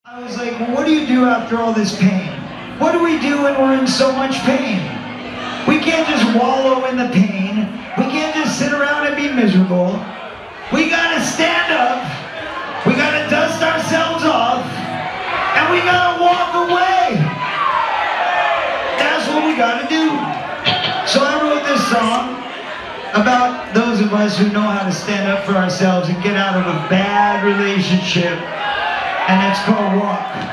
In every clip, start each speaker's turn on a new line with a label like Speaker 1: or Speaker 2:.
Speaker 1: I was like, well, what do you do after all this pain? What do we do when we're in so much pain? We can't just wallow in the pain. We can't just sit around and be miserable. We gotta stand up. We gotta dust ourselves off. And we gotta walk away. That's what we gotta do. So I wrote this song about those of us who know how to stand up for ourselves and get out of a bad relationship. And it's called Walk.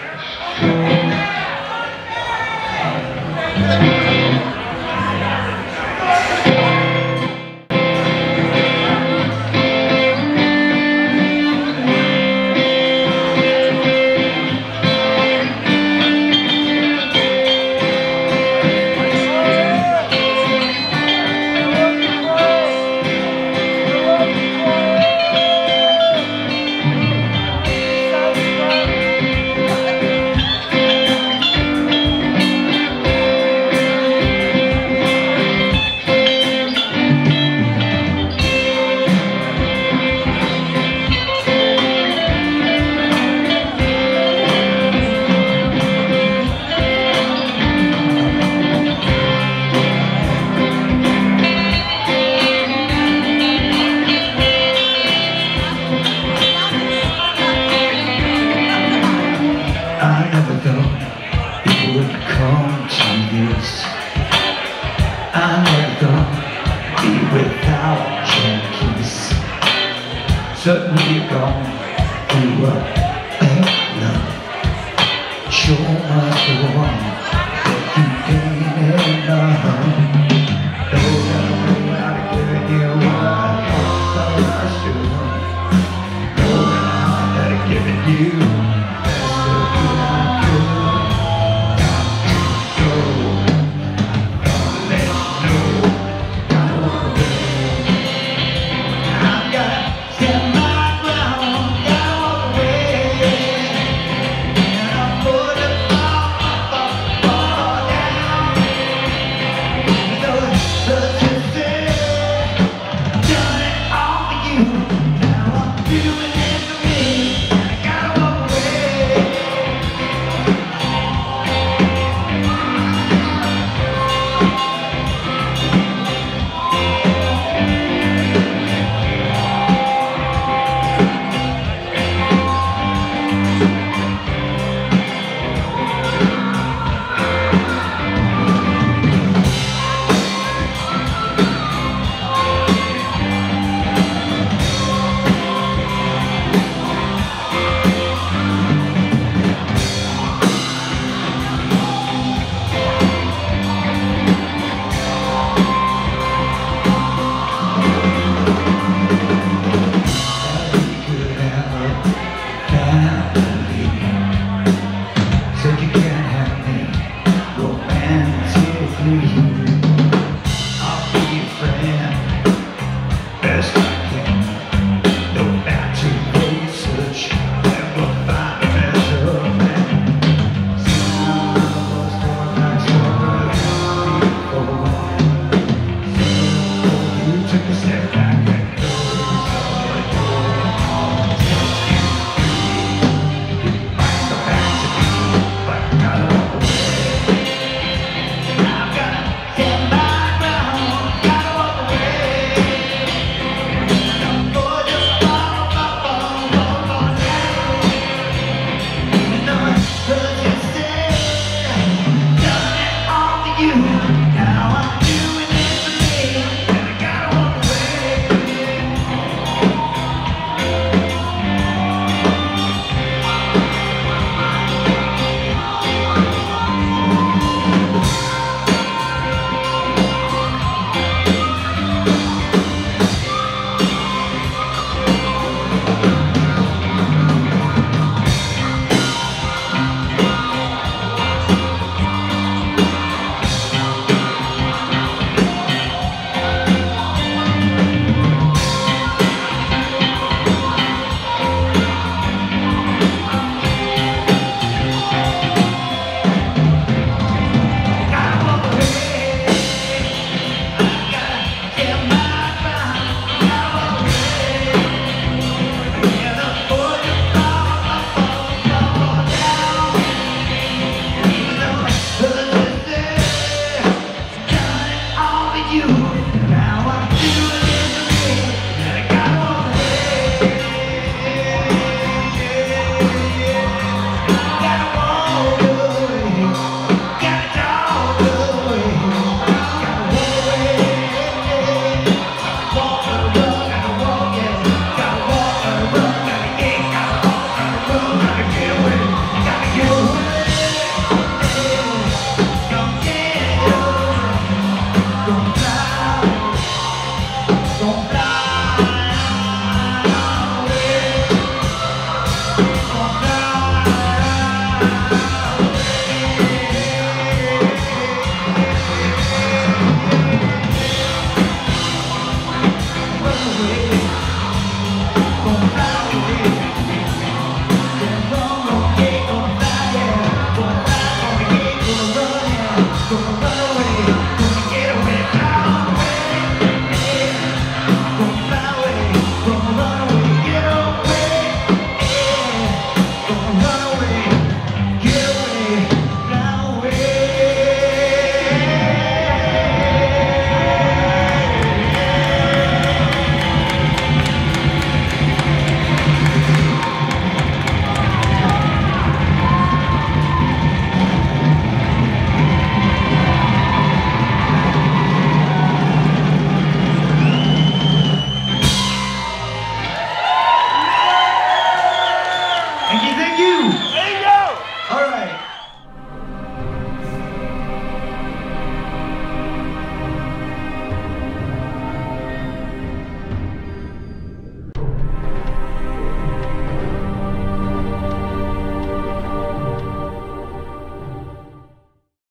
Speaker 1: I never thought it would come to this. I never thought be without your kiss. Suddenly you're gone through a bad love. Sure must go on.